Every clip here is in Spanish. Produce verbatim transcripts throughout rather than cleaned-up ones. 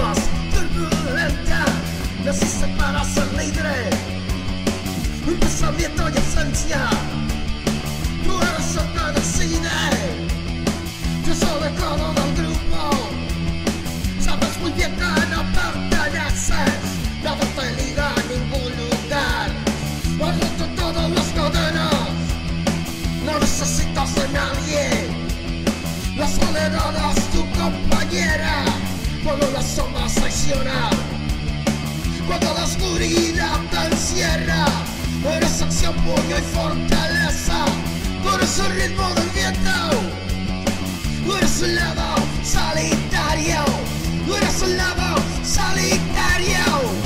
aguas turbulentas, naciste para ser libre, un pensamiento y esencia. Tú eres el que decide, yo soy el codo del grupo. Sabes muy bien que no perteneces, nada te liga a ningún lugar. Has roto todas las cadenas, no necesitas de nadie. La soledad es tu compañera cuando la sombra se acciona, cuando la oscuridad te encierra. Eres acción, puño y fortaleza. Tú eres el ritmo del viento. Tú eres un lobo solitario. Tú eres un lobo solitario.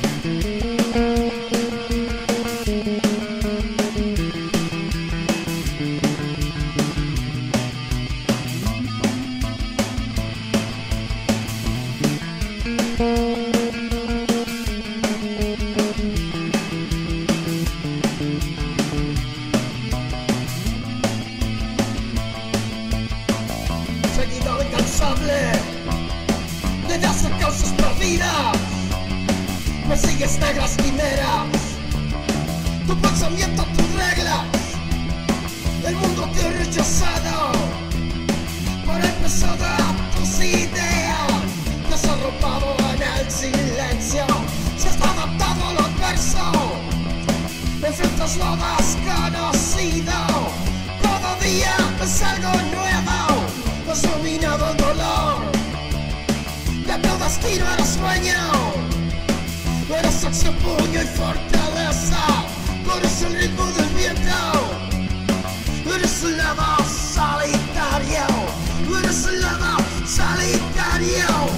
Seguidor incansable de hacer causas perdidas, persigues negras quimeras, tu pensamiento, tus reglas, el mundo te ha rechazado por el peso de tus ideas. Te has arropado en el silencio, se has adaptado a lo adverso, enfrentas lo desconocido, cada día es algo nuevo. Has dominado el dolor, de tu destino eres sueño. Eres acción, puño y fortaleza. Tú eres el ritmo del viento. Eres un lobo solitario. Eres un lobo solitario.